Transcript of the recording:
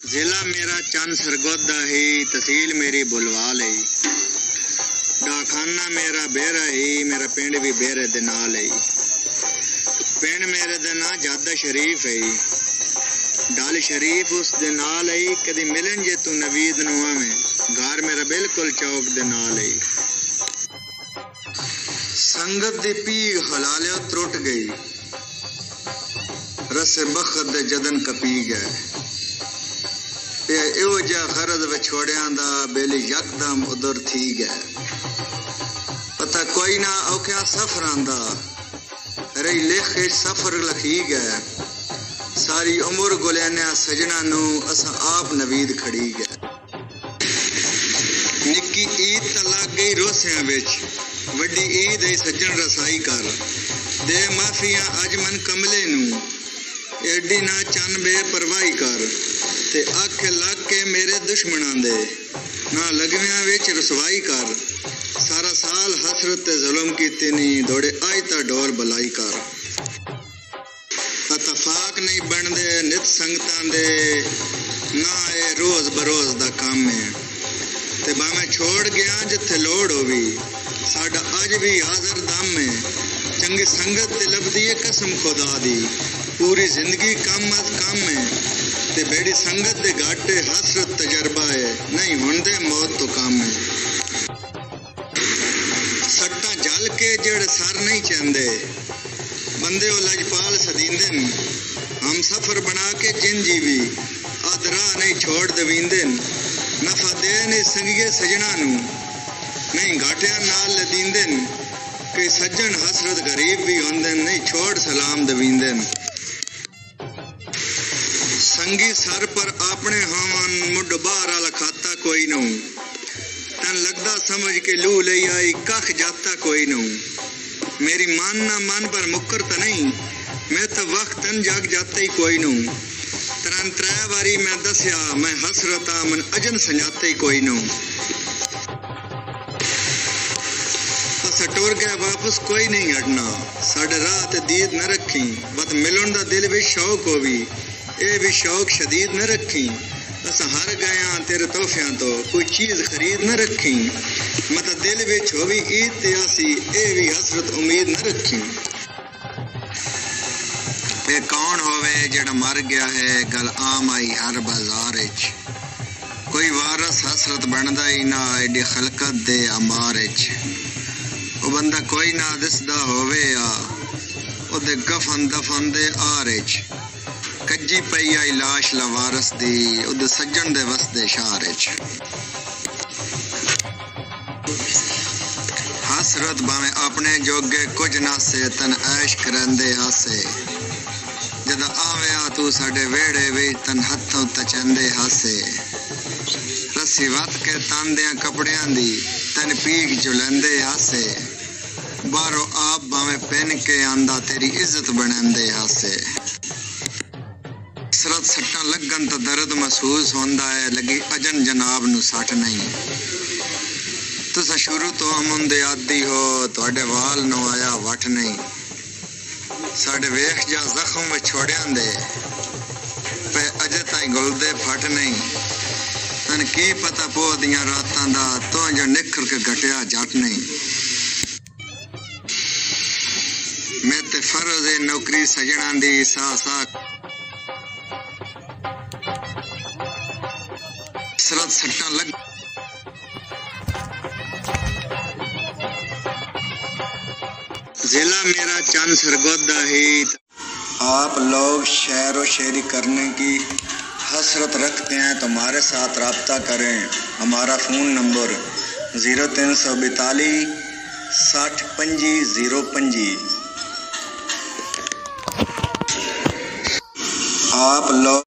जिला मेरा चंद सरगोदा ही, तहसील मेरी बुलवाल है। डाखाना मेरा बेरा ही, मेरा पिंड भी बेरे दे नाल है। पिंड मेरे दे ना जादा शरीफ है। डल शरीफ उस दे नाल है। कदी मिलन जे तू नवीद नुआ में, घर मेरा बिल्कुल चौक दे नाल है। संगत दी पी हलालियो त्रुट गई, रसे बखत दे जदन कपी गए। एहो जा खरद विछोड़ियां दा बेली यकदम उधर थी गए। पता कोई ना औखियां सफरां दा, रही लेखे सफर लखी गए। सारी उम्र गुलियाने सजना नू असा आप नवीद खड़ी गए। निक्की ईद त लग गई रोसियां विच, वड्डी ईद है सज्जन रसाई कर। दे माफिया अज मन कमले नू, एडी ना चन बेपरवाही कर। ते आखे लग के मेरे दुश्मनां दे, ना लगवियां विच रसवाई कर। सारा साल हसरत ते जुल्म कीते नी, दौड़े अज ता डोर भलाई कर। इतफाक नहीं बनदे नित संगतां दे, ना ए रोज बरोज दा काम है। ते भावें छोड़ गया जिथे लोड़ होवी, साडा अज भी हाजर दम है। चंगी संगत ते लभदी है कसम खुदा दी, पूरी जिंदगी कम अज कम है। ते बेड़ी संगत दे घाटे हसरत तजर्बा है, नहीं हुंदे मौत तो कम है। सट्टा जल के जड़ सर नहीं चंदे, बंदे ओ लजपाल सदींदन। हम सफर बना के जिन जीवी, आदरा नहीं छोड़ दवींदन। नफा दे नहीं संगिए सजना नू, नहीं घाटिया नाल लदींदन। कि सज्जन हसरत गरीब भी होंदन, नहीं छोड़ सलाम दवींदन। संगी सर पर अपने होवन, मुड बाहर वाला खाता कोई नू। तन लगदा समझ के लू ले आई, कख जाता कोई नू। मेरी मान ना मान पर मुकर त नहीं, मैं तो वक्तन जाग जाता ही कोई नू। तरन त्रै बारी मैं दसिया, मैं हसरता मन अजन संजाते ही कोई नू। असा टुर गया वापस कोई नहीं हटना, साडे राह ते दीद न रखी। बत मिलन दा दिल भी शौक होवी, ए भी शौक शदीद न रखी। असा हर गया तेरे तोहफियां तो, कोई चीज खरीद न रखी। मत दिल विच होवी ईद ते आसी, ए भी हसरत उम्मीद न रखी। ए कौन होवे जेड़ा मर गया है, गल आम आई हर बाजार विच। कोई वारस हसरत बनदा ही ना, एडी खलकत दे अमार विच। ओ बंदा कोई ना दिसदा होवे आ, ओदे गफन दफन दे आर विच। कज्जी पई आई लाश लवारस दी, उद सज्जन दे वसदे शहर विच। हसरत भावें अपने जोगे कुछ ना से, तन ऐश करंदे हासे। जद आवेआ तू साडे वेड़े विच, तन हथों तचंदे हासे। रस्सी वत के तांदियां कपड़ियां दी, तन पीक जुलंदे हासे। बारो आप भावें पहन के आंदा, तेरी इज्जत बनंदे हासे। हसरत सट्टां लगन तो दर्द महसूस होंदा है, लगी अजन जनाब नू सट नहीं। तुसा शुरू तो अमन दे आदी हो, तुहाडे वाल नू आया वट नहीं। साडे वेख जा जख्म विच छोड़ियां दे, पे अजे ताई गुलदे फट नहीं। तन की पता पो दियां रातां दा, तो जो निखर के घटिया जट नहीं। मैं ते फर्ज है नौकरी सजना दी, सा सा हसरत सट्टा लग। जिला मेरा चंद सरगोदा ही। आप लोग शेर व शेरी करने की हसरत रखते हैं तो हमारे साथ रब्ता करें। हमारा फ़ोन नंबर 0342 60 25 025। आप लोग